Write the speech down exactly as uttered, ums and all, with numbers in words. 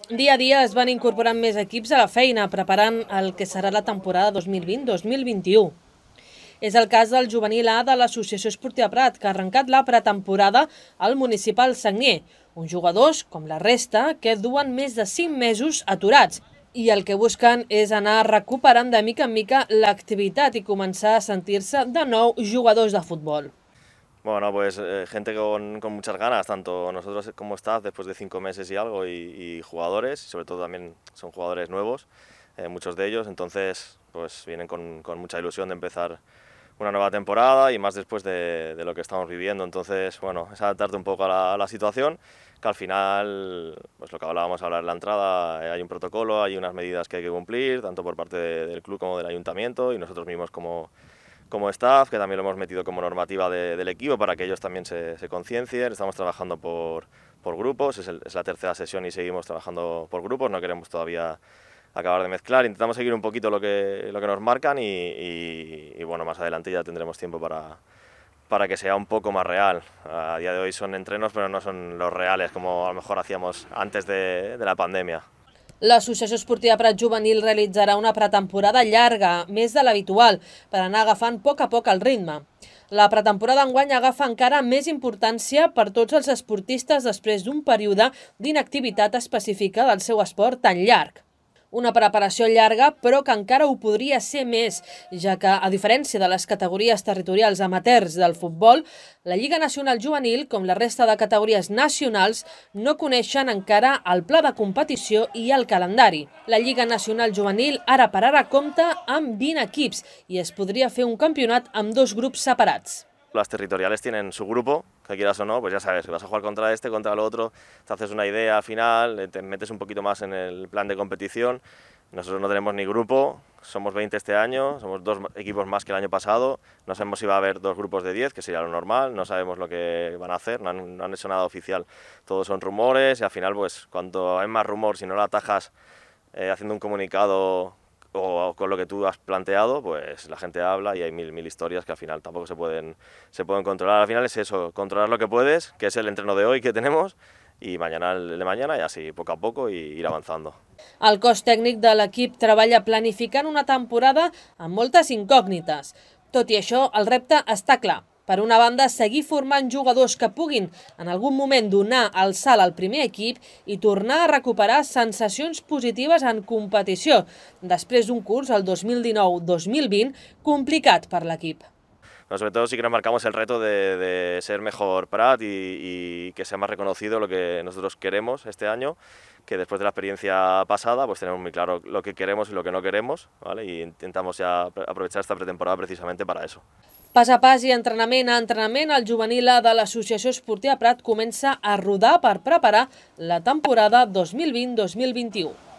Dia a dia es van incorporant més equips a la feina, preparant el que serà la temporada dos mil vint dos mil vint-i-u. És el cas del juvenil A de l'Associació Esportiva Prat, que ha arrencat la pretemporada al municipal Sagnier. Uns jugadors, com la resta, que duen més de cinc mesos aturats i el que busquen és anar recuperant de mica en mica l'activitat i començar a sentir-se de nou jugadors de futbol. Bueno, pues eh, gente con, con muchas ganas, tanto nosotros como staff, después de cinco meses y algo, y, y jugadores, y sobre todo también son jugadores nuevos, eh, muchos de ellos, entonces pues vienen con, con mucha ilusión de empezar una nueva temporada y más después de, de lo que estamos viviendo. Entonces, bueno, es adaptarte un poco a la, a la situación, que al final, pues lo que hablábamos ahora en la entrada, eh, hay un protocolo, hay unas medidas que hay que cumplir, tanto por parte de, del club como del ayuntamiento, y nosotros mismos como como staff, que también lo hemos metido como normativa de, del equipo para que ellos también se, se conciencien. Estamos trabajando por, por grupos, es, el, es la tercera sesión y seguimos trabajando por grupos, no queremos todavía acabar de mezclar, intentamos seguir un poquito lo que, lo que nos marcan y, y, y bueno, más adelante ya tendremos tiempo para, para que sea un poco más real. A día de hoy son entrenos, pero no son los reales como a lo mejor hacíamos antes de, de la pandemia. L'Associació Esportiva Prat Juvenil realitzarà una pretemporada llarga, més de l'habitual, per anar agafant a poc a poc el ritme. La pretemporada enguany agafa encara més importància per tots els esportistes després d'un període d'inactivitat específica del seu esport tan llarg. Una preparació llarga, però que encara ho podria ser més, ja que, a diferència de les categories territorials amateurs del futbol, la Lliga Nacional Juvenil, com la resta de categories nacionals, no coneixen encara el pla de competició i el calendari. La Lliga Nacional Juvenil ara per ara compta amb vint equips i es podria fer un campionat amb dos grups separats. Las territoriales tienen su grupo, que quieras o no, pues ya sabes, que vas a jugar contra este, contra el otro, te haces una idea al final, te metes un poquito más en el plan de competición. Nosotros no tenemos ni grupo, somos veinte este año, somos dos equipos más que el año pasado, no sabemos si va a haber dos grupos de diez, que sería lo normal, no sabemos lo que van a hacer, no han, no han hecho nada oficial, todos son rumores y al final pues cuanto hay más rumor, si no lo atajas eh, haciendo un comunicado o con lo que tú has planteado, pues la gente habla y hay mil, mil historias que al final tampoco se pueden, se pueden controlar. Al final es eso, controlar lo que puedes, que es el entreno de hoy que tenemos, i mañana el de mañana i així, poc a poc, i ir avançant. El cos tècnic de l'equip treballa planificant una temporada amb moltes incògnites. Tot i això, el repte està clar. Per una banda, seguir formant jugadors que puguin en algun moment donar el salt al primer equip i tornar a recuperar sensacions positives en competició, després d'un curs, el dos mil dinou dos mil vint, complicat per l'equip. No, sobre todo sí que nos marcamos el reto de, de ser mejor Prat y, y que sea más reconocido lo que nosotros queremos este año, que después de la experiencia pasada pues tenemos muy claro lo que queremos y lo que no queremos, ¿vale? Y intentamos ya aprovechar esta pretemporada precisamente para eso. Pas a pas i entrenament a entrenament, el juvenil A de l'Associació Esportiva Prat comença a rodar per preparar la temporada dos mil vint dos mil vint-i-u.